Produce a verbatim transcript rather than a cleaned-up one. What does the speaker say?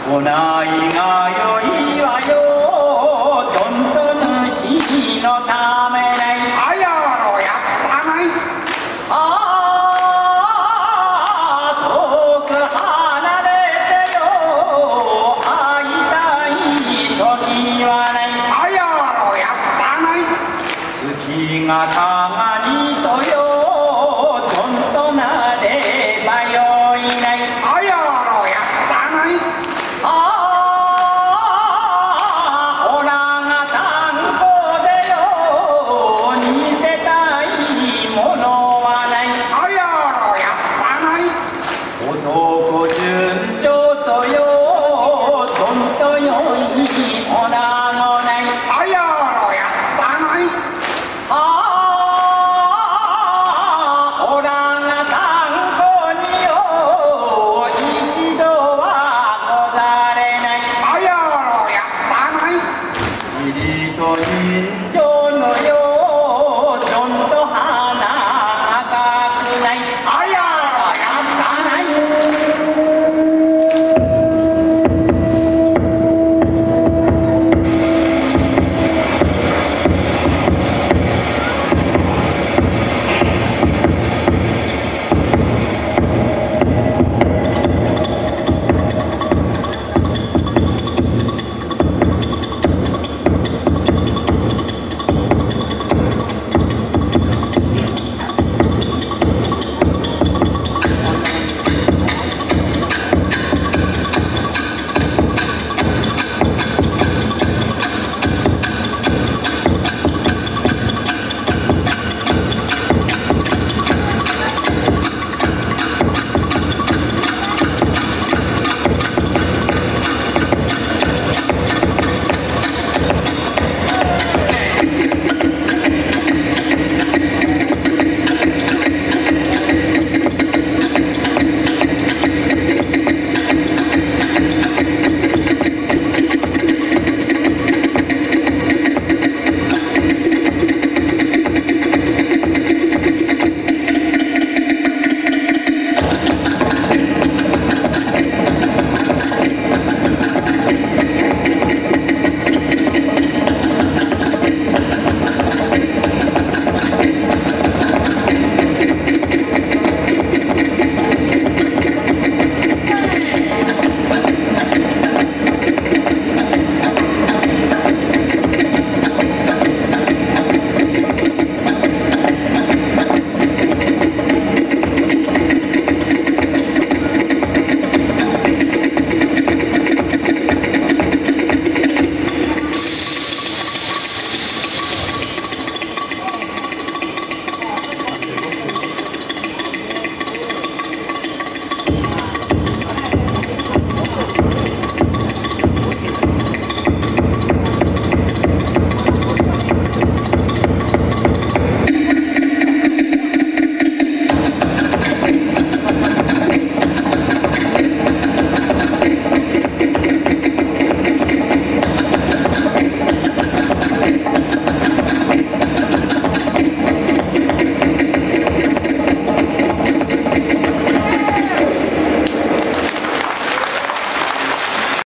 おないがよいわよどんどん主のためないあやわろやったないああ遠く離れてよ会いたい時はないあやわろやったない月がかがにとよどんとなればよいないあやわろやったないああオラが炭鉱でよ似せたいものはないあやわろやったない弟